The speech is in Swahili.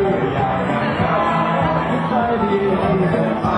อยากจะกลับไปดี